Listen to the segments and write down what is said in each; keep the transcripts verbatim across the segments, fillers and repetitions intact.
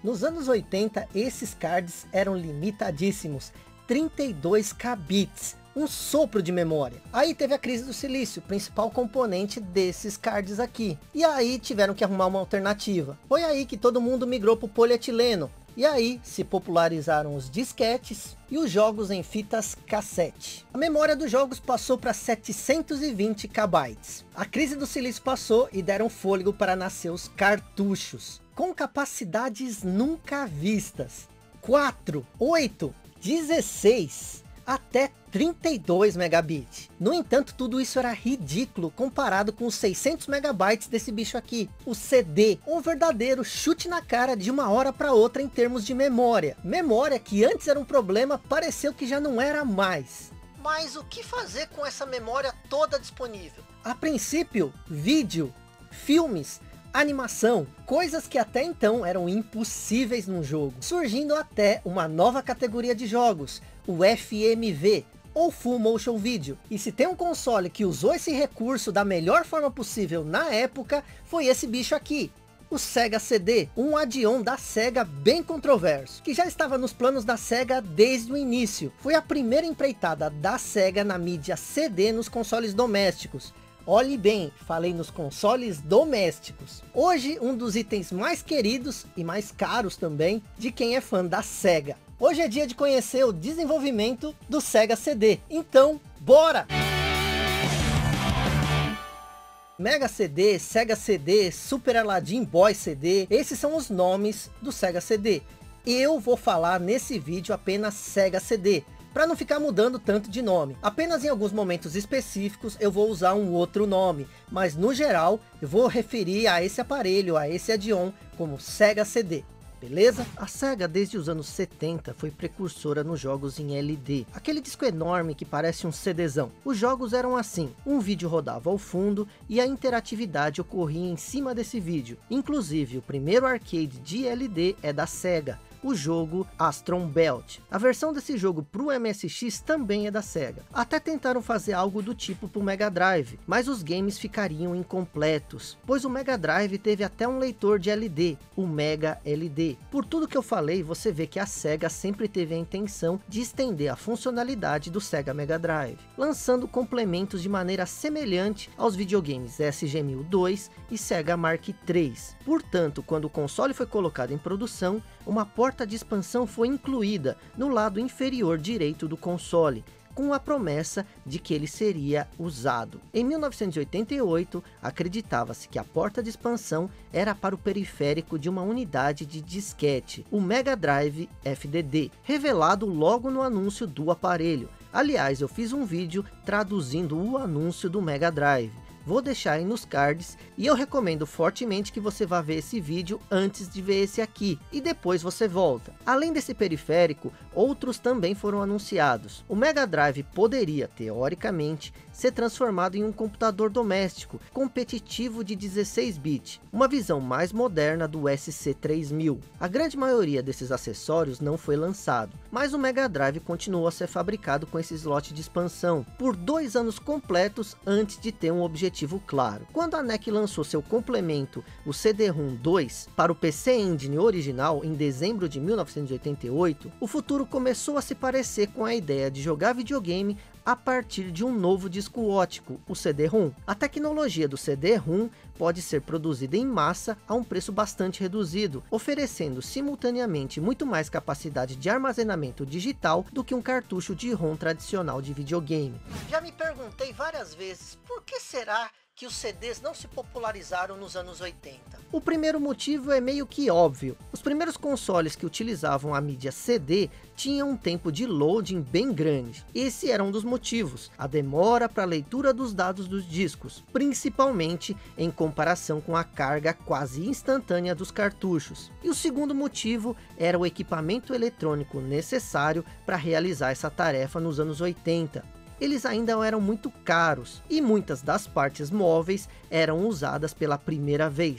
Nos anos oitenta, esses cards eram limitadíssimos, trinta e dois kbps, um sopro de memória. Aí teve a crise do silício, principal componente desses cards aqui. E aí tiveram que arrumar uma alternativa. Foi aí que todo mundo migrou para o polietileno. E aí se popularizaram os disquetes e os jogos em fitas cassete. A memória dos jogos passou para setecentos e vinte kbytes. A crise do silício passou e deram fôlego para nascer os cartuchos, com capacidades nunca vistas. quatro, oito, dezesseis, até trinta e dois megabits. No entanto, tudo isso era ridículo comparado com os seiscentos megabytes desse bicho aqui. O C D, um verdadeiro chute na cara de uma hora para outra em termos de memória. Memória que antes era um problema, pareceu que já não era mais. Mas o que fazer com essa memória toda disponível? A princípio, vídeo, filmes, animação, coisas que até então eram impossíveis num jogo. Surgindo até uma nova categoria de jogos, o F M V, ou Full Motion Video. E se tem um console que usou esse recurso da melhor forma possível na época, foi esse bicho aqui. O Sega C D, um add-on da Sega bem controverso, que já estava nos planos da Sega desde o início. Foi a primeira empreitada da Sega na mídia C D nos consoles domésticos. Olhe bem, falei nos consoles domésticos. Hoje, um dos itens mais queridos e mais caros também de quem é fã da Sega. Hoje é dia de conhecer o desenvolvimento do Sega C D. Então, bora! Mega C D, Sega C D, Super Aladdin Boy C D, esses são os nomes do Sega C D. Eu vou falar nesse vídeo apenas Sega C D, para não ficar mudando tanto de nome. Apenas em alguns momentos específicos eu vou usar um outro nome, mas no geral eu vou referir a esse aparelho, a esse add-on, como Sega C D. Beleza? A Sega desde os anos setenta foi precursora nos jogos em L D. Aquele disco enorme que parece um CDzão. Os jogos eram assim, um vídeo rodava ao fundo e a interatividade ocorria em cima desse vídeo. Inclusive o primeiro arcade de L D é da Sega, o jogo Astron Belt. A versão desse jogo para o M S X também é da Sega. Até tentaram fazer algo do tipo para o Mega Drive, mas os games ficariam incompletos, pois o Mega Drive teve até um leitor de L D, o Mega L D. Por tudo que eu falei, você vê que a Sega sempre teve a intenção de estender a funcionalidade do Sega Mega Drive, lançando complementos de maneira semelhante aos videogames S G mil e dois e Sega Mark três. Portanto, quando o console foi colocado em produção, uma porta de expansão foi incluída no lado inferior direito do console, com a promessa de que ele seria usado. Em mil novecentos e oitenta e oito, acreditava-se que a porta de expansão era para o periférico de uma unidade de disquete, o Mega Drive F D D, revelado logo no anúncio do aparelho. Aliás, eu fiz um vídeo traduzindo o anúncio do Mega Drive. Vou deixar aí nos cards e eu recomendo fortemente que você vá ver esse vídeo antes de ver esse aqui e depois você volta. Além desse periférico, outros também foram anunciados. O Mega Drive poderia, teoricamente, ser transformado em um computador doméstico competitivo de dezesseis bits, uma visão mais moderna do S C três mil. A grande maioria desses acessórios não foi lançado, mas o Mega Drive continuou a ser fabricado com esse slot de expansão por dois anos completos antes de ter um objetivo claro. Quando a N E C lançou seu complemento, o C D-ROM dois, para o P C Engine original em dezembro de mil novecentos e oitenta e oito, o futuro começou a se parecer com a ideia de jogar videogame a partir de um novo disco óptico, o C D-ROM. A tecnologia do C D-ROM pode ser produzida em massa a um preço bastante reduzido, oferecendo simultaneamente muito mais capacidade de armazenamento digital do que um cartucho de ROM tradicional de videogame. Já me perguntei várias vezes, por que será que os C Ds não se popularizaram nos anos oitenta? O primeiro motivo é meio que óbvio. Os primeiros consoles que utilizavam a mídia C D tinham um tempo de loading bem grande. Esse era um dos motivos, a demora para a leitura dos dados dos discos, principalmente em comparação com a carga quase instantânea dos cartuchos. E o segundo motivo era o equipamento eletrônico necessário para realizar essa tarefa nos anos oitenta. Eles ainda eram muito caros e muitas das partes móveis eram usadas pela primeira vez.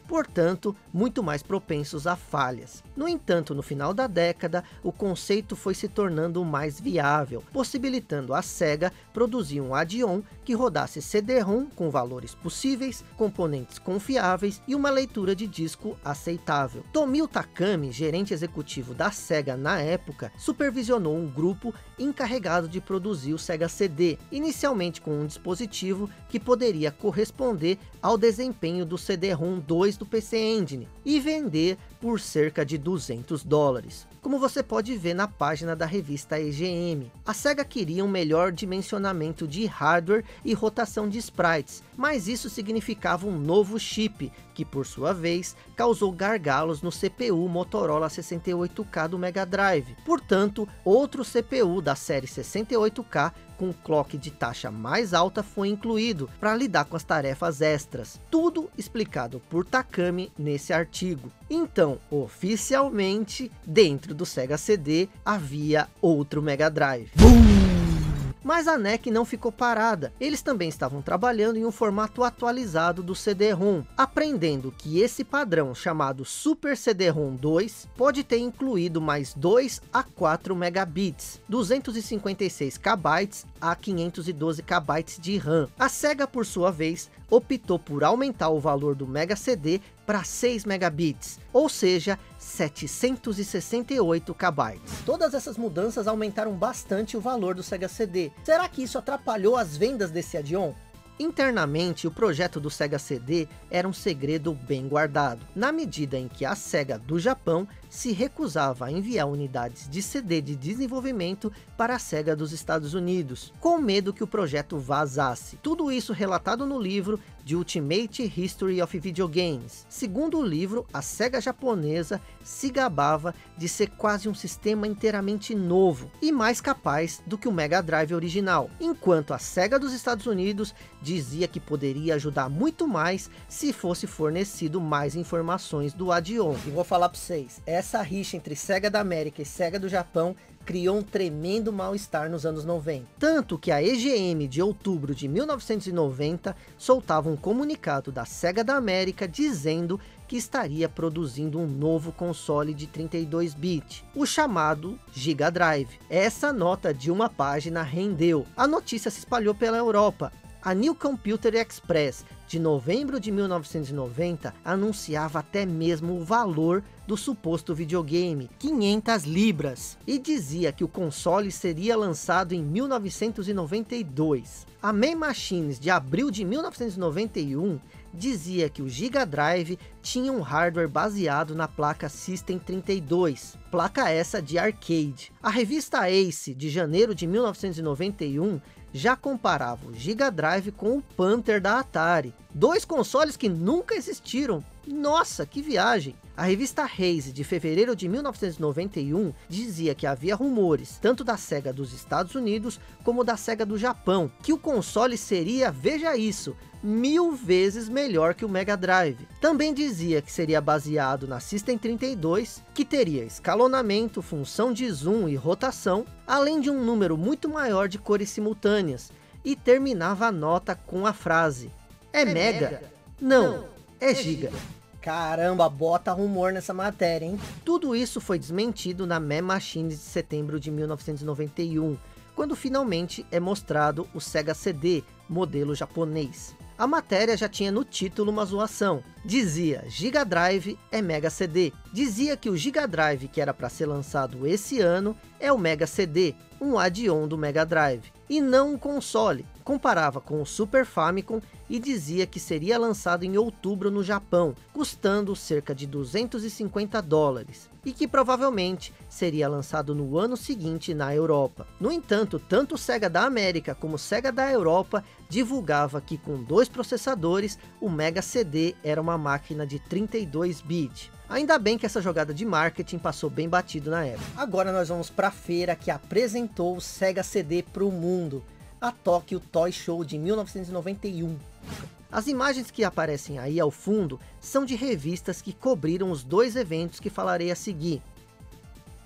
portanto, muito mais propensos a falhas. No entanto, no final da década, o conceito foi se tornando mais viável, possibilitando a Sega produzir um add-on que rodasse C D-ROM com valores possíveis, componentes confiáveis e uma leitura de disco aceitável. Tomio Takami, gerente executivo da Sega na época, supervisionou um grupo encarregado de produzir o Sega C D, inicialmente com um dispositivo que poderia corresponder ao desempenho do C D-ROM dois do P C Engine e vender por cerca de duzentos dólares. Como você pode ver na página da revista E G M, a Sega queria um melhor dimensionamento de hardware e rotação de sprites, mas isso significava um novo chip, que por sua vez causou gargalos no C P U Motorola sessenta e oito K do Mega Drive. Portanto, outro C P U da série sessenta e oito K com clock de taxa mais alta foi incluído para lidar com as tarefas extras. Tudo explicado por Takami nesse artigo. Então, oficialmente, dentro do Sega C D havia outro Mega Drive. Boom! Mas a N E C não ficou parada, eles também estavam trabalhando em um formato atualizado do C D-ROM, aprendendo que esse padrão chamado Super C D-ROM dois pode ter incluído mais dois a quatro megabits, duzentos e cinquenta e seis kbytes a quinhentos e doze kbytes de RAM. A Sega, por sua vez, optou por aumentar o valor do Mega C D para seis megabits, ou seja, setecentos e sessenta e oito kbytes. Todas essas mudanças aumentaram bastante o valor do Sega C D. Será que isso atrapalhou as vendas desse add-on? Internamente, o projeto do Sega C D era um segredo bem guardado, na medida em que a Sega do Japão se recusava a enviar unidades de C D de desenvolvimento para a Sega dos Estados Unidos, com medo que o projeto vazasse. Tudo isso relatado no livro The Ultimate History of Video Games. Segundo o livro, a Sega japonesa se gabava de ser quase um sistema inteiramente novo e mais capaz do que o Mega Drive original, enquanto a Sega dos Estados Unidos dizia que poderia ajudar muito mais se fosse fornecido mais informações do add-on. E vou falar para vocês, essa rixa entre Sega da América e Sega do Japão criou um tremendo mal-estar nos anos noventa. Tanto que a E G M de outubro de mil novecentos e noventa soltava um comunicado da Sega da América dizendo que estaria produzindo um novo console de trinta e dois bits, o chamado Giga Drive. Essa nota de uma página rendeu. A notícia se espalhou pela Europa. A New Computer Express, de novembro de mil novecentos e noventa, anunciava até mesmo o valor do suposto videogame, quinhentas libras, e dizia que o console seria lançado em mil novecentos e noventa e dois. A Main Machines, de abril de mil novecentos e noventa e um, dizia que o Giga Drive tinha um hardware baseado na placa System trinta e dois, placa essa de arcade. A revista Ace, de janeiro de mil novecentos e noventa e um, já comparava o Giga Drive com o Panther da Atari, dois consoles que nunca existiram. Nossa, que viagem! A revista Raze, de fevereiro de mil novecentos e noventa e um, dizia que havia rumores, tanto da Sega dos Estados Unidos, como da Sega do Japão, que o console seria, veja isso, mil vezes melhor que o Mega Drive. Também dizia que seria baseado na System trinta e dois, que teria escalonamento, função de zoom e rotação, além de um número muito maior de cores simultâneas, e terminava a nota com a frase: é, é mega? mega? Não, Não, é, é giga. giga. Caramba, bota rumor nessa matéria, hein? Tudo isso foi desmentido na Main Machines de setembro de mil novecentos e noventa e um, quando finalmente é mostrado o Sega C D, modelo japonês. A matéria já tinha no título uma zoação. Dizia, Giga Drive é Mega C D. Dizia que o Giga Drive que era para ser lançado esse ano é o Mega C D, um add-on do Mega Drive, e não um console. Comparava com o Super Famicom e dizia que seria lançado em outubro no Japão, custando cerca de duzentos e cinquenta dólares, e que provavelmente seria lançado no ano seguinte na Europa. No entanto, tanto o Sega da América como o Sega da Europa divulgava que com dois processadores, o Mega C D era uma máquina de trinta e dois bits. Ainda bem que essa jogada de marketing passou bem batido na época. Agora nós vamos para a feira que apresentou o Sega C D para o mundo, a Tokyo Toy Show de mil novecentos e noventa e um. As imagens que aparecem aí ao fundo são de revistas que cobriram os dois eventos que falarei a seguir.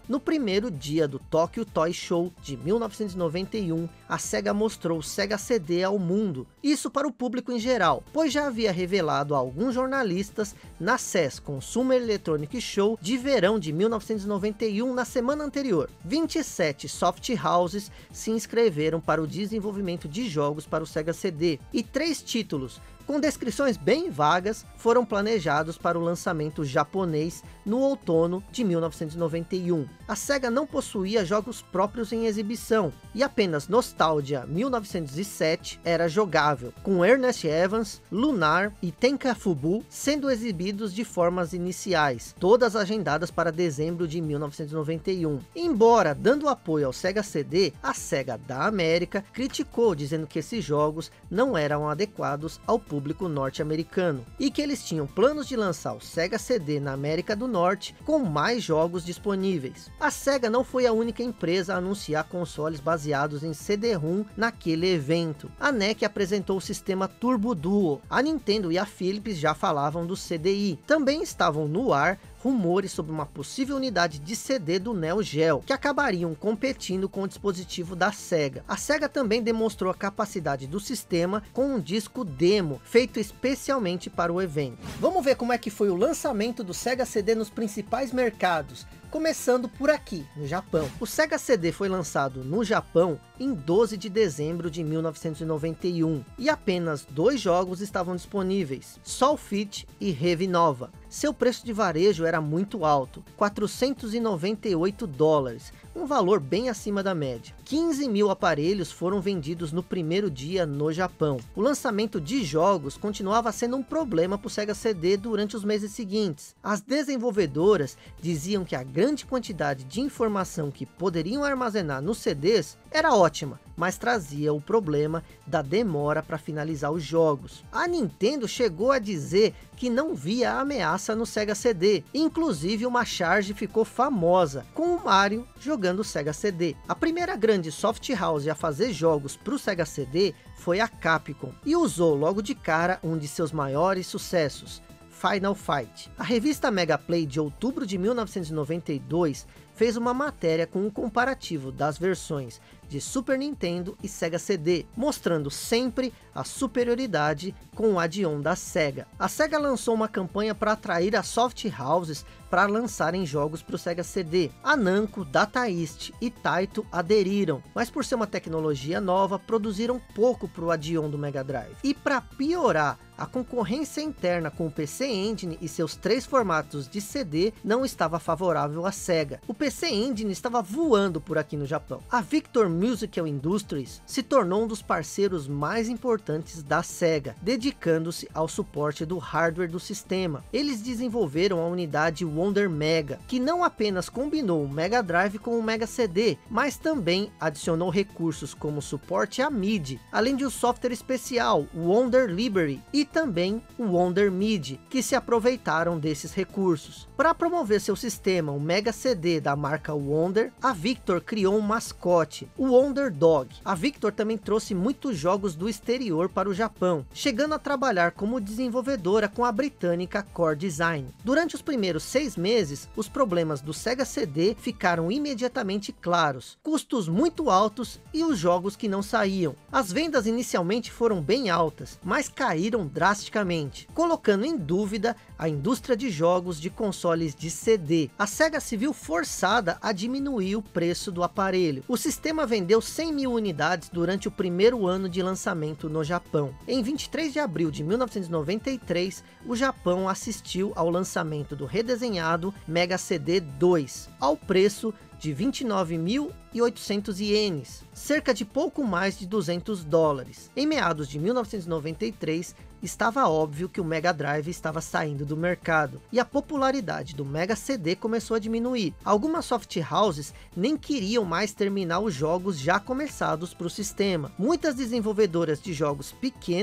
No primeiro dia do Tokyo Toy Show de mil novecentos e noventa e um, a SEGA mostrou o Sega C D ao mundo, isso para o público em geral, pois já havia revelado a alguns jornalistas na C E S Consumer Electronic Show de verão de mil novecentos e noventa e um na semana anterior. vinte e sete soft houses se inscreveram para o desenvolvimento de jogos para o Sega C D, e três títulos, com descrições bem vagas, foram planejados para o lançamento japonês no outono de mil novecentos e noventa e um. A SEGA não possuía jogos próprios em exibição, e apenas Nostalgia mil novecentos e sete era jogável, com Ernest Evans, Lunar e Tenkafubu sendo exibidos de formas iniciais, todas agendadas para dezembro de mil novecentos e noventa e um. Embora dando apoio ao Sega C D, a SEGA da América criticou, dizendo que esses jogos não eram adequados ao público norte-americano, e que eles tinham planos de lançar o Sega C D na América do Norte com mais jogos disponíveis. A SEGA não foi a única empresa a anunciar consoles baseados em C D ROM naquele evento. A N E C apresentou o sistema Turbo Duo, a Nintendo e a Philips já falavam do C D I. Também estavam no ar rumores sobre uma possível unidade de C D do Neo Geo, que acabariam competindo com o dispositivo da SEGA. A SEGA também demonstrou a capacidade do sistema com um disco demo, feito especialmente para o evento. Vamos ver como é que foi o lançamento do Sega C D nos principais mercados, começando por aqui, no Japão. O Sega C D foi lançado no Japão em doze de dezembro de mil novecentos e noventa e um, e apenas dois jogos estavam disponíveis, Soul Fit e Heavy Nova. Seu preço de varejo era muito alto, quatrocentos e noventa e oito dólares, um valor bem acima da média. quinze mil aparelhos foram vendidos no primeiro dia no Japão. O lançamento de jogos continuava sendo um problema para o Sega C D durante os meses seguintes. As desenvolvedoras diziam que a grande quantidade de informação que poderiam armazenar nos C Ds era ótima, mas trazia o problema da demora para finalizar os jogos. A Nintendo chegou a dizer que não via ameaça no Sega C D, inclusive uma charge ficou famosa, com o Mario jogando o Sega C D. A primeira grande soft house a fazer jogos para o Sega C D foi a Capcom, e usou logo de cara um de seus maiores sucessos, Final Fight. A revista Mega Play de outubro de mil novecentos e noventa e dois fez uma matéria com um comparativo das versões de Super Nintendo e Sega C D, mostrando sempre a superioridade com o add-on da SEGA. A SEGA lançou uma campanha para atrair as soft houses para lançarem jogos para o Sega C D. A Namco, Data East e Taito aderiram, mas por ser uma tecnologia nova, produziram pouco para o add-on do Mega Drive. E para piorar, a concorrência interna com o P C Engine e seus três formatos de C D não estava favorável à SEGA. O P C Engine estava voando por aqui no Japão. A Victor Musical Industries se tornou um dos parceiros mais importantes da SEGA, dedicando-se ao suporte do hardware do sistema. Eles desenvolveram a unidade Wonder Mega, que não apenas combinou o Mega Drive com o Mega C D, mas também adicionou recursos como suporte a M I D I, além de um software especial, o Wonder Library, e também o Wonder M I D I, que se aproveitaram desses recursos. Para promover seu sistema, o Mega C D da marca Wonder, a Victor criou um mascote, o Wonder Dog. A Victor também trouxe muitos jogos do exterior para o Japão, chegando a trabalhar como desenvolvedora com a britânica Core Design. Durante os primeiros seis meses, os problemas do Sega C D ficaram imediatamente claros, custos muito altos e os jogos que não saíam. As vendas inicialmente foram bem altas, mas caíram drasticamente, colocando em dúvida a indústria de jogos de consoles de C D. A SEGA se viu forçada a diminuir o preço do aparelho. O sistema vendeu cem mil unidades durante o primeiro ano de lançamento no Japão. Em vinte e três de abril de mil novecentos e noventa e três, o Japão assistiu ao lançamento do redesenhado Mega C D dois, ao preço de vinte e nove mil e oitocentos ienes, cerca de pouco mais de duzentos dólares. Em meados de mil novecentos e noventa e três, estava óbvio que o Mega Drive estava saindo do mercado, e a popularidade do Mega C D começou a diminuir. Algumas soft houses nem queriam mais terminar os jogos já começados para o sistema. Muitas desenvolvedoras de jogos pequenas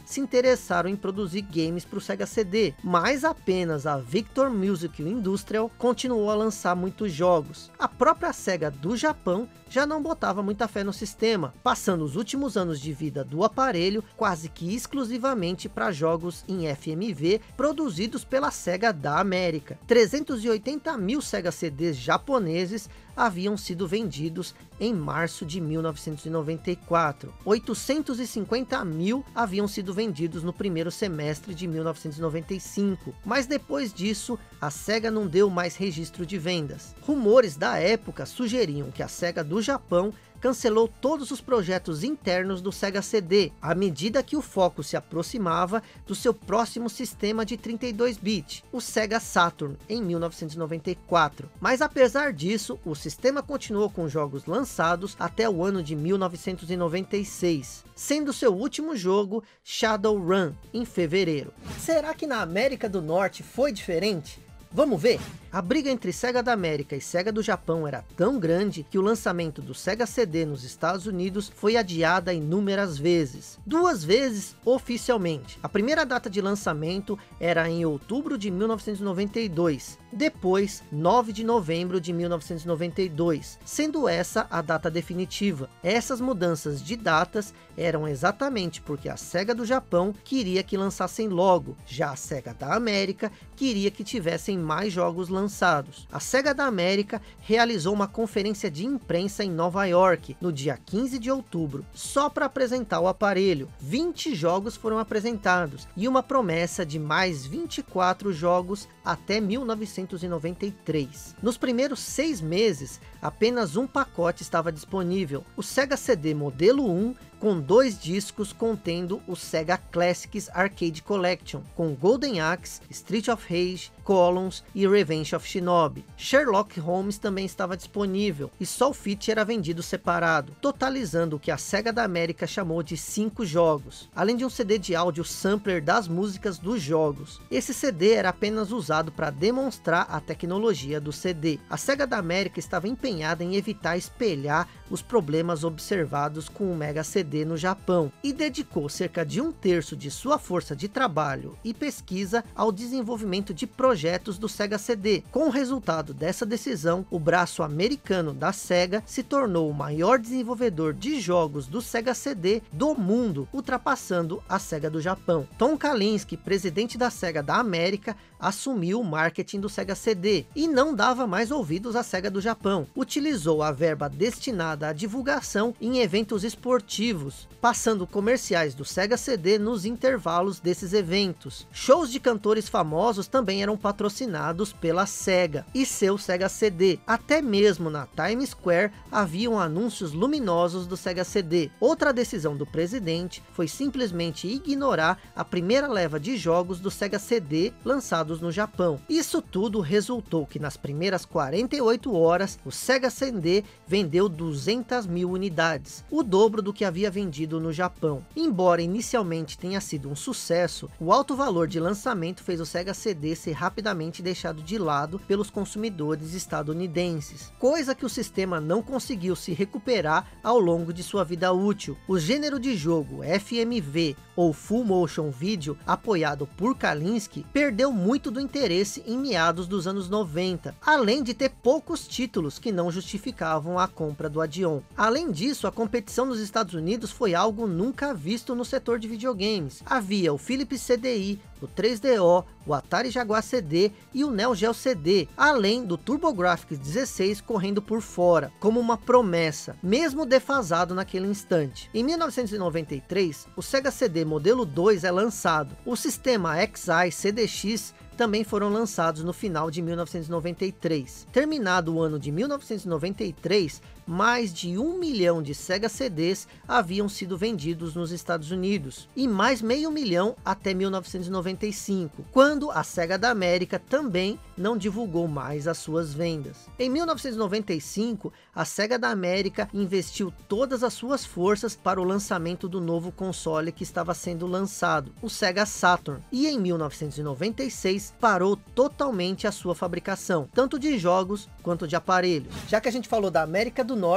se interessaram em produzir games para o Sega C D, mas apenas a Victor Music Industrial continuou a lançar muitos jogos. A própria Sega do Japão já não botava muita fé no sistema, passando os últimos anos de vida do aparelho quase que exclusivamente para jogos em F M V produzidos pela Sega da América. trezentos e oitenta mil Sega C Ds japoneses haviam sido vendidos em março de mil novecentos e noventa e quatro. oitocentos e cinquenta mil haviam sido vendidos no primeiro semestre de mil novecentos e noventa e cinco, mas depois disso a Sega não deu mais registro de vendas. Rumores da época sugeriam que a Sega do Japão cancelou todos os projetos internos do Sega C D, à medida que o foco se aproximava do seu próximo sistema de trinta e dois bit, o Sega Saturn, em mil novecentos e noventa e quatro. Mas apesar disso, o sistema continuou com jogos lançados até o ano de mil novecentos e noventa e seis, sendo seu último jogo Shadowrun, em fevereiro. Será que na América do Norte foi diferente? Vamos ver? A briga entre Sega da América e Sega do Japão era tão grande que o lançamento do Sega C D nos Estados Unidos foi adiada inúmeras vezes. Duas vezes oficialmente. A primeira data de lançamento era em outubro de mil novecentos e noventa e dois. Depois, nove de novembro de mil novecentos e noventa e dois. Sendo essa a data definitiva. Essas mudanças de datas eram exatamente porque a Sega do Japão queria que lançassem logo. Já a Sega da América queria que tivessem mais jogos lançados. lançados. A Sega da América realizou uma conferência de imprensa em Nova York, no dia quinze de outubro, só para apresentar o aparelho. vinte jogos foram apresentados, e uma promessa de mais vinte e quatro jogos até mil novecentos e noventa e três. Nos primeiros seis meses, apenas um pacote estava disponível, o Sega C D modelo um, com dois discos contendo o Sega Classics Arcade Collection, com Golden Axe, Street of Rage, Columns e Revenge of Shinobi. Sherlock Holmes também estava disponível, e só o feat era vendido separado, totalizando o que a Sega da América chamou de cinco jogos, além de um C D de áudio sampler das músicas dos jogos. Esse C D era apenas usado para demonstrar a tecnologia do C D. A Sega da América estava empenhada em evitar espelhar os problemas observados com o Mega C D no Japão, e dedicou cerca de um terço de sua força de trabalho e pesquisa ao desenvolvimento de projetos do Sega C D. Com o resultado dessa decisão, o braço americano da Sega se tornou o maior desenvolvedor de jogos do Sega C D do mundo, ultrapassando a Sega do Japão. Tom Kalinske, presidente da Sega da América, assumiu o marketing do Sega C D e não dava mais ouvidos à Sega do Japão. Utilizou a verba destinada à divulgação em eventos esportivos, passando comerciais do Sega C D nos intervalos desses eventos. Shows de cantores famosos também eram patrocinados pela Sega e seu Sega C D. Até mesmo na Times Square haviam anúncios luminosos do Sega C D. Outra decisão do presidente foi simplesmente ignorar a primeira leva de jogos do Sega C D lançados no Japão. Isso tudo resultou que nas primeiras quarenta e oito horas o Sega C D vendeu duzentas mil unidades, o dobro do que havia vendido no Japão. Embora inicialmente tenha sido um sucesso, o alto valor de lançamento fez o Sega C D ser rapidamente deixado de lado pelos consumidores estadunidenses, coisa que o sistema não conseguiu se recuperar ao longo de sua vida útil. O gênero de jogo F M V ou Full Motion Video, apoiado por Kalinske, perdeu muito do interesse em meados dos anos noventa, além de ter poucos títulos que não justificavam a compra do Adion. Além disso, a competição nos Estados Unidos foi algo nunca visto no setor de videogames. Havia o Philips C D I, o três D O, o Atari Jaguar C D e o Neo Geo C D, além do TurboGrafx dezesseis correndo por fora, como uma promessa, mesmo defasado naquele instante. Em mil novecentos e noventa e três, o Sega C D modelo dois é lançado. O sistema X I C D X também foram lançados no final de mil novecentos e noventa e três. Terminado o ano de mil novecentos e noventa e três, mais de um milhão de Sega C Ds haviam sido vendidos nos Estados Unidos, e mais meio milhão até mil novecentos e noventa e cinco, quando a Sega da América também não divulgou mais as suas vendas. Em mil novecentos e noventa e cinco, a Sega da América investiu todas as suas forças para o lançamento do novo console que estava sendo lançado, o Sega Saturn, e em mil novecentos e noventa e seis parou totalmente a sua fabricação, tanto de jogos quanto de aparelhos. Já que a gente falou da América do Norte,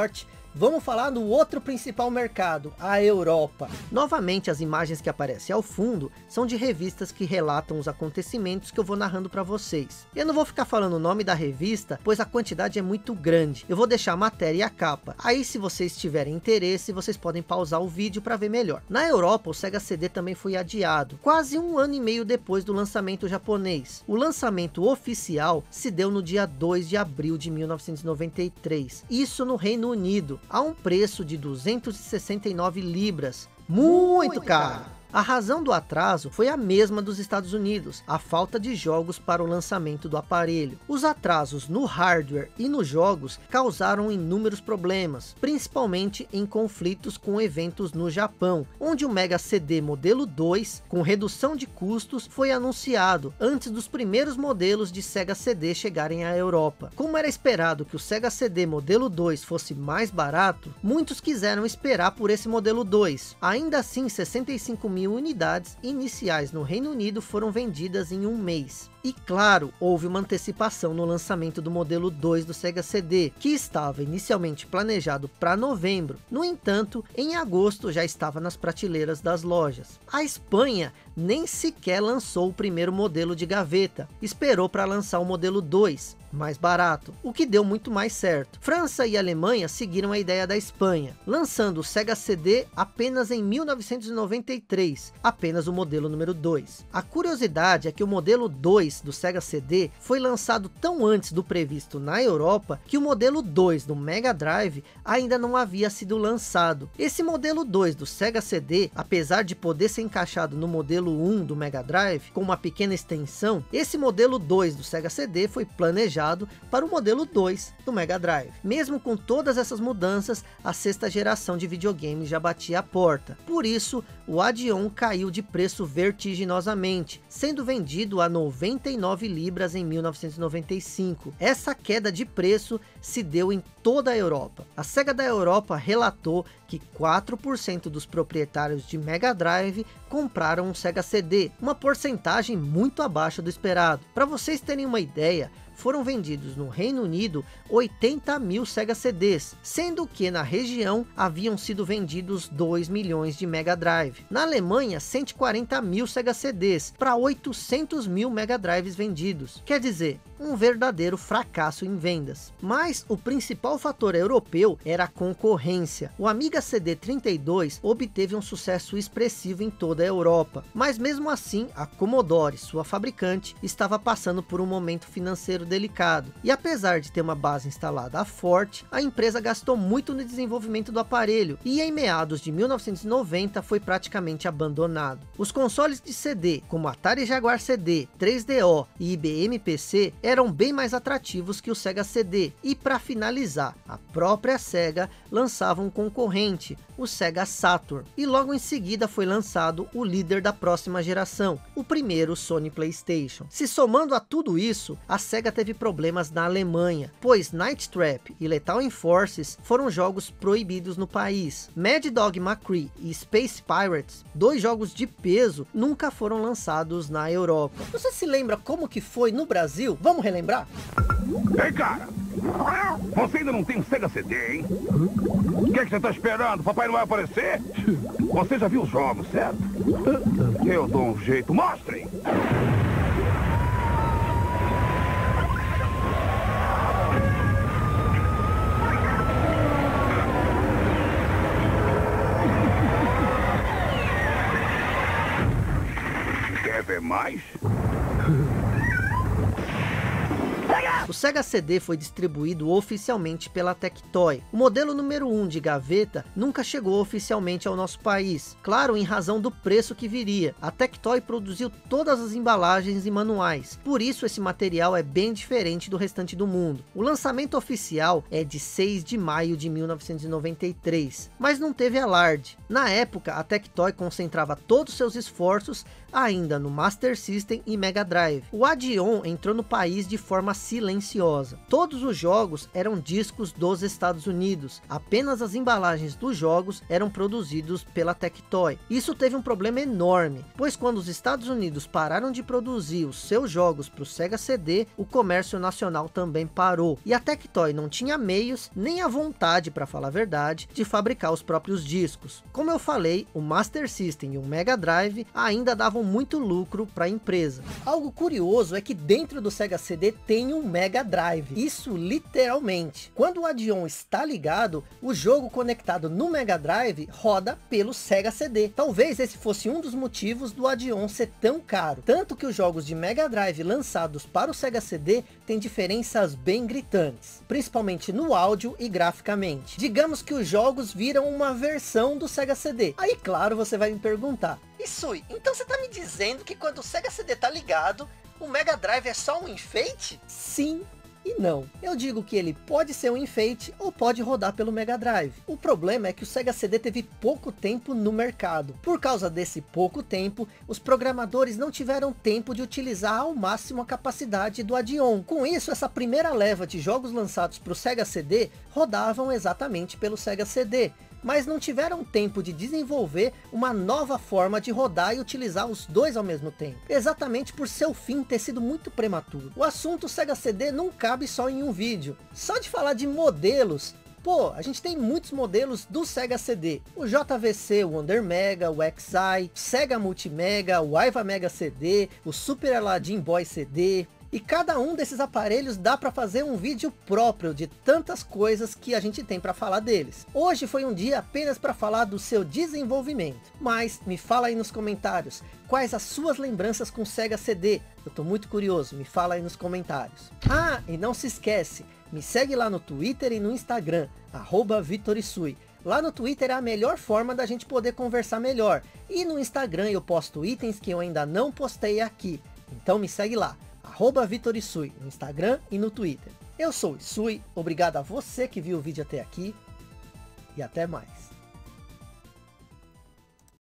Vamos falar do outro principal mercado, a Europa. Novamente, as imagens que aparecem ao fundo são de revistas que relatam os acontecimentos que eu vou narrando para vocês. Eu não vou ficar falando o nome da revista, pois a quantidade é muito grande. Eu vou deixar a matéria e a capa. Aí, se vocês tiverem interesse, vocês podem pausar o vídeo para ver melhor. Na Europa, o Sega C D também foi adiado, quase um ano e meio depois do lançamento japonês. O lançamento oficial se deu no dia dois de abril de mil novecentos e noventa e três. Isso no Reino Unido, a um preço de duzentos e sessenta e nove libras, muito caro. A razão do atraso foi a mesma dos Estados Unidos, a falta de jogos para o lançamento do aparelho. Os atrasos no hardware e nos jogos causaram inúmeros problemas, principalmente em conflitos com eventos no Japão, onde o Mega C D modelo dois, com redução de custos, foi anunciado antes dos primeiros modelos de Sega C D chegarem à Europa. Como era esperado que o Sega C D modelo dois fosse mais barato, muitos quiseram esperar por esse modelo dois. Ainda assim, sessenta e cinco mil unidades iniciais no Reino Unido foram vendidas em um mês. E claro, houve uma antecipação no lançamento do modelo dois do Sega C D, que estava inicialmente planejado para novembro. No entanto, em agosto já estava nas prateleiras das lojas. A Espanha nem sequer lançou o primeiro modelo de gaveta, esperou para lançar o modelo dois, mais barato, o que deu muito mais certo. França e Alemanha seguiram a ideia da Espanha, lançando o Sega C D apenas em mil novecentos e noventa e três, apenas o modelo número dois. A curiosidade é que o modelo dois do Sega C D foi lançado tão antes do previsto na Europa, que o modelo dois do Mega Drive ainda não havia sido lançado. Esse modelo dois do Sega C D, apesar de poder ser encaixado no modelo um do Mega Drive, com uma pequena extensão, esse modelo dois do Sega C D foi planejado para o modelo dois do Mega Drive. Mesmo com todas essas mudanças, a sexta geração de videogames já batia a porta. Por isso, o Adion caiu de preço vertiginosamente, sendo vendido a noventa e nove libras em mil novecentos e noventa e cinco. Essa queda de preço se deu em toda a Europa. A Sega da Europa relatou que quatro por cento dos proprietários de Mega Drive compraram um Sega C D, uma porcentagem muito abaixo do esperado. Para vocês terem uma ideia, foram vendidos no Reino Unido oitenta mil Sega C Ds, sendo que na região haviam sido vendidos dois milhões de Mega Drive. Na Alemanha, cento e quarenta mil Sega C Ds para oitocentos mil Mega Drives vendidos. Quer dizer, um verdadeiro fracasso em vendas. Mas o principal fator europeu era a concorrência. O Amiga C D trinta e dois obteve um sucesso expressivo em toda a Europa, mas mesmo assim a Commodore, sua fabricante, estava passando por um momento financeiro delicado, e apesar de ter uma base instalada forte, a empresa gastou muito no desenvolvimento do aparelho, e em meados de mil novecentos e noventa foi praticamente abandonado. Os consoles de C D, como Atari Jaguar C D, três D O e I B M P C, eram bem mais atrativos que o Sega C D, e para finalizar, a própria Sega lançava um concorrente, o Sega Saturn, e logo em seguida foi lançado o líder da próxima geração, o primeiro Sony PlayStation. Se somando a tudo isso, a Sega teve problemas na Alemanha, pois Night Trap e Lethal Enforces foram jogos proibidos no país. Mad Dog McCree e Space Pirates, dois jogos de peso, nunca foram lançados na Europa. Você se lembra como que foi no Brasil? Vamos relembrar? Ei, cara! Você ainda não tem um Sega C D, hein? O que é que você tá esperando? Papai não vai aparecer? Você já viu os jogos, certo? Eu dou um jeito. Mostrem! Quer ver mais? O Sega C D foi distribuído oficialmente pela Tectoy. O modelo número um de gaveta nunca chegou oficialmente ao nosso país, claro, em razão do preço que viria. A Tectoy produziu todas as embalagens e manuais, por isso esse material é bem diferente do restante do mundo. O lançamento oficial é de seis de maio de mil novecentos e noventa e três, mas não teve alarde. Na época, a Tectoy concentrava todos seus esforços ainda no Master System e Mega Drive. O Adion entrou no país de forma silenciosa, silenciosa. Todos os jogos eram discos dos Estados Unidos, apenas as embalagens dos jogos eram produzidos pela Tectoy. Isso teve um problema enorme, pois quando os Estados Unidos pararam de produzir os seus jogos para o Sega C D, o comércio nacional também parou, e a Tectoy não tinha meios, nem a vontade, para falar a verdade, de fabricar os próprios discos. Como eu falei, o Master System e o Mega Drive ainda davam muito lucro para a empresa. Algo curioso é que dentro do Sega C D tem um Mega Drive, isso literalmente. Quando o Adion está ligado, o jogo conectado no Mega Drive roda pelo Sega C D. Talvez esse fosse um dos motivos do Adion ser tão caro, tanto que os jogos de Mega Drive lançados para o Sega C D têm diferenças bem gritantes, principalmente no áudio e graficamente. Digamos que os jogos viram uma versão do Sega C D. Aí claro, você vai me perguntar: Isui, então você tá me dizendo que quando o Sega C D tá ligado, o Mega Drive é só um enfeite? Sim e não. Eu digo que ele pode ser um enfeite ou pode rodar pelo Mega Drive. O problema é que o Sega C D teve pouco tempo no mercado. Por causa desse pouco tempo, os programadores não tiveram tempo de utilizar ao máximo a capacidade do Adion. Com isso, essa primeira leva de jogos lançados para o Sega C D rodavam exatamente pelo Sega C D. Mas não tiveram tempo de desenvolver uma nova forma de rodar e utilizar os dois ao mesmo tempo, exatamente por seu fim ter sido muito prematuro. O assunto Sega C D não cabe só em um vídeo. Só de falar de modelos, pô, a gente tem muitos modelos do Sega C D. O J V C, o Wonder Mega, o X I, Sega Multimega, o Aiva Mega C D, o Super Aladdin Boy C D. E cada um desses aparelhos dá para fazer um vídeo próprio de tantas coisas que a gente tem para falar deles. Hoje foi um dia apenas para falar do seu desenvolvimento. Mas me fala aí nos comentários, quais as suas lembranças com Sega C D? Eu tô muito curioso, me fala aí nos comentários. Ah, e não se esquece, me segue lá no Twitter e no Instagram, arroba Vitorisui. Lá no Twitter é a melhor forma da gente poder conversar melhor. E no Instagram eu posto itens que eu ainda não postei aqui. Então me segue lá, arroba Vitorisui, no Instagram e no Twitter. Eu sou o Isui, obrigado a você que viu o vídeo até aqui. E até mais.